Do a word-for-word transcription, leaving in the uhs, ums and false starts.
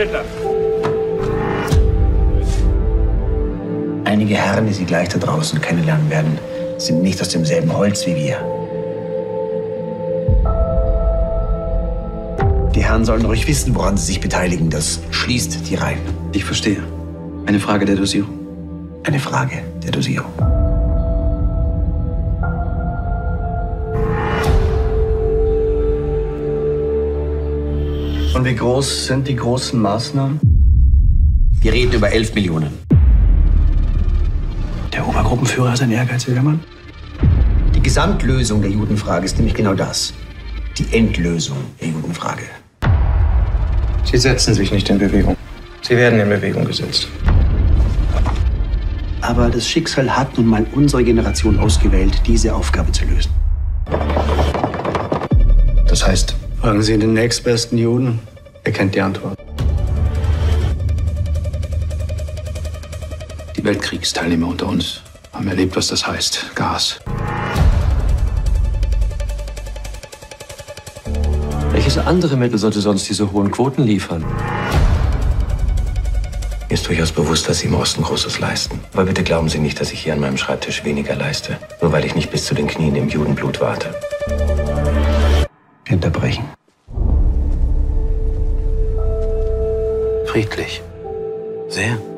Ritter. Einige Herren, die Sie gleich da draußen kennenlernen werden, sind nicht aus demselben Holz wie wir. Die Herren sollen ruhig wissen, woran sie sich beteiligen. Das schließt die Reihen. Ich verstehe. Eine Frage der Dosierung. Eine Frage der Dosierung. Und wie groß sind die großen Maßnahmen? Wir reden über elf Millionen. Der Obergruppenführer ist ein ehrgeiziger Mann. Die Gesamtlösung der Judenfrage ist nämlich genau das. Die Endlösung der Judenfrage. Sie setzen sich nicht in Bewegung. Sie werden in Bewegung gesetzt. Aber das Schicksal hat nun mal unsere Generation ausgewählt, diese Aufgabe zu lösen. Das heißt, fragen Sie den nächstbesten Juden, er kennt die Antwort. Die Weltkriegsteilnehmer unter uns haben erlebt, was das heißt. Gas. Welches andere Mittel sollte sonst diese hohen Quoten liefern? Mir ist durchaus bewusst, dass Sie im Osten Großes leisten. Aber bitte glauben Sie nicht, dass ich hier an meinem Schreibtisch weniger leiste. Nur weil ich nicht bis zu den Knien im Judenblut warte. Wir unterbrechen. Friedlich. Sehr.